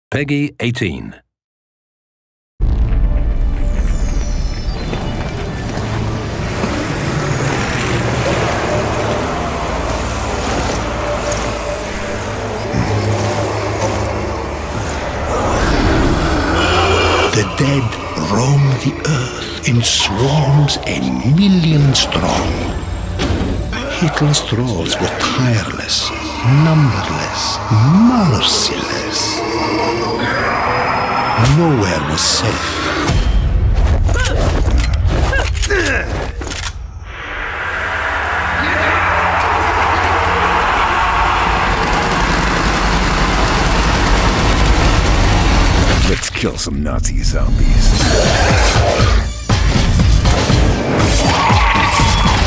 Peggy 18. The dead roam the earth in swarms a million strong. Hitler's thralls were tireless, numberless, merciless. Nowhere was safe. Let's kill some Nazi zombies.